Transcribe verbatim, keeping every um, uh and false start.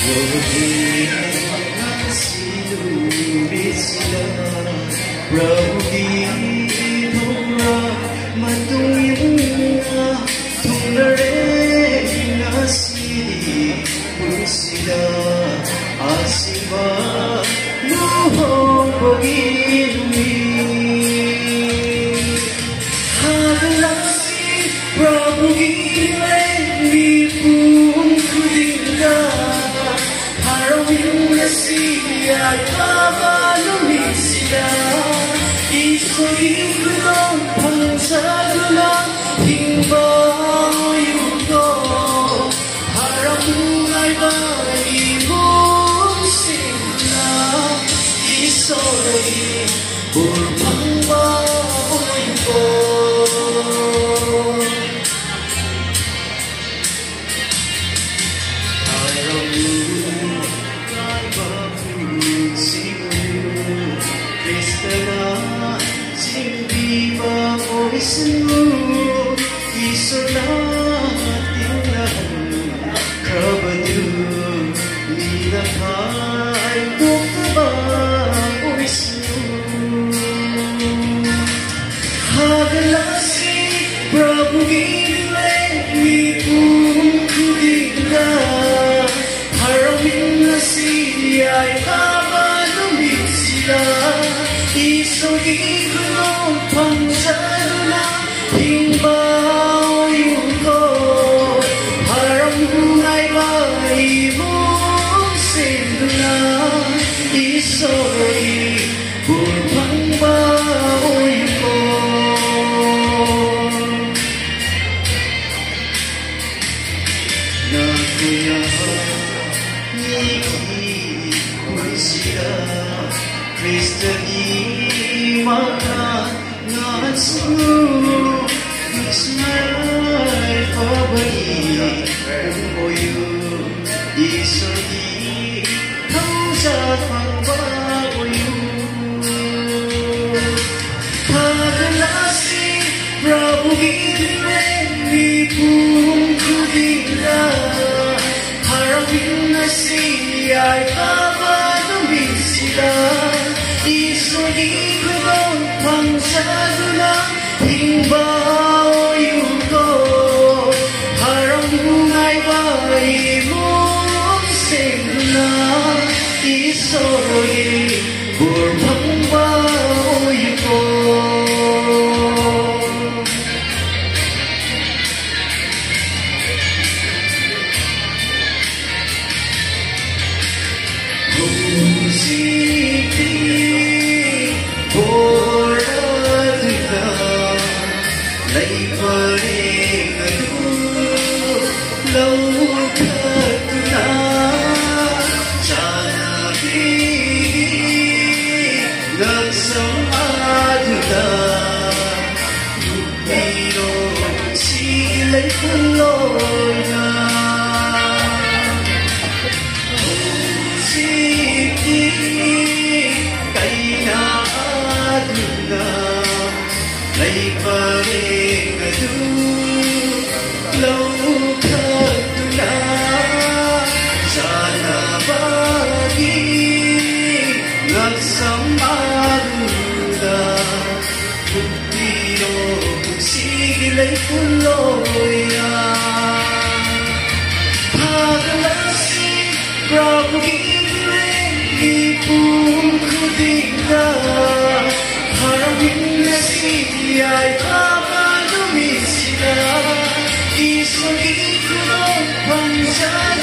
Rogi sinubit sila Rogi tumra matuyong na Tumare nasili pun sila Asiba mohong pag-ibig Hagalasi Prabhu gilay ni pun kudinda Harawin na siya ay kabalumit sila Isogin ko ng pangsado lang Hingbayo ko Harawin ay balimong sila Isogin Burpang baoy ko Prabhu gilay ni pun kudinda Harawin na siya ay kabalumit sila Isogin ko ng pangsado na hingbayo ko Harawin ay balimong sila Isogin burpang baoy ko Nakuya niki punsira Krista di maka ngatsu Ismail pabay Umoyu isogi Tausa pangbaoyu Hagalasi Prabhu gilay ni pun kudinda Harawin na siya ay kabalumit sila Isogin ko ng pangsado lang hingbayo ko Harawin ay balimong sila Isogin burpang baoy ko Prabhu gilay ni pun kudinda Harawin na siya ay kabalumit sila Isogin ko ng pangsado